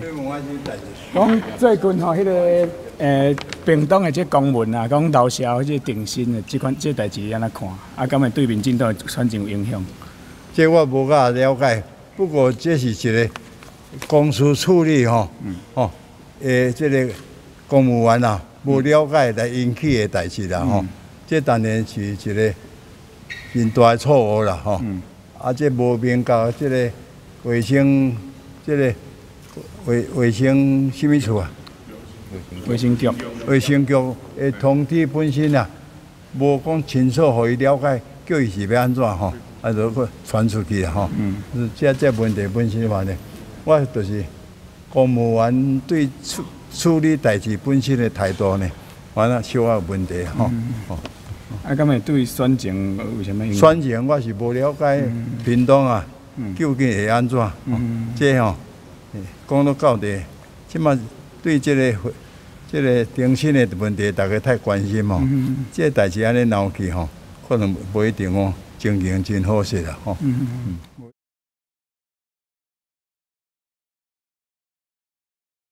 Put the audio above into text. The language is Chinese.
讲最近吼，迄个屏东的这公文啊，讲楼下这定薪的这代志安怎看？啊，敢会对民进党的选情有影响？ 这我无甲了解，不过这是一个公司处理吼，这个公务员啊，无了解来引起的代志啦吼。这当然是一个真大的错误啦吼。啊，这无明确这个卫生，这个卫生什么处啊？ 卫生局。 卫生局的通知本身啊，无讲清楚，互伊了解，叫伊是要安怎吼，啊，就搁传出去啦吼。这问题本身话呢，我就是公务员对处理代志本身的态度呢，完了小有问题吼。 啊，敢会对选情有啥物影响？ 选情我是无了解，屏东啊，究竟会安怎？这吼，讲到底，即马对这个定薪的问题，大家太关心吼。这代志安尼闹去吼，可能不一定哦，经营真好势啦吼。